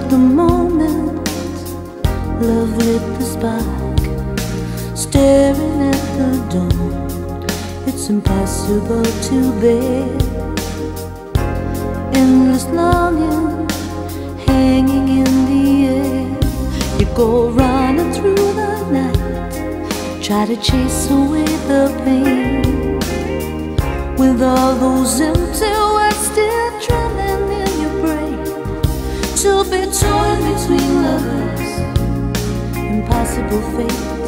the moment love lit the spark, staring at the dawn. It's impossible to bear. Endless longing hanging in the air. You go running through the night, try to chase away the pain, with all those empty words still drumming in your brain. To be torn between lovers, impossible fate.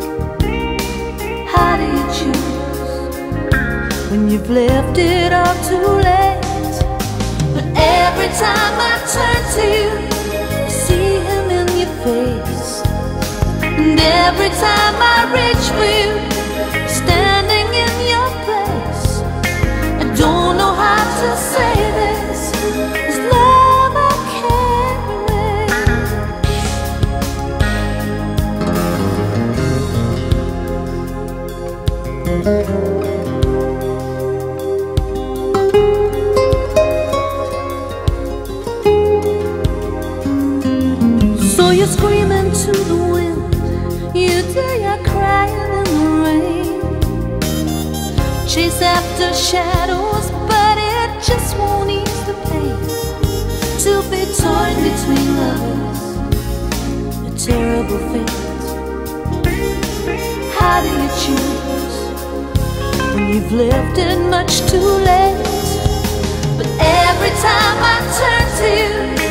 How do you choose when you've left it all too late? But every time I turn to you, I see him in your face. And every time I reach for you, standing in your place. I don't know how to say this, this love I can't So you're screaming to the wind, you day are crying in the rain. Chase after shadows, but it just won't ease the pain. To be torn between lovers, a terrible fate. How do you choose when you've lived it much too late? But every time I turn to you,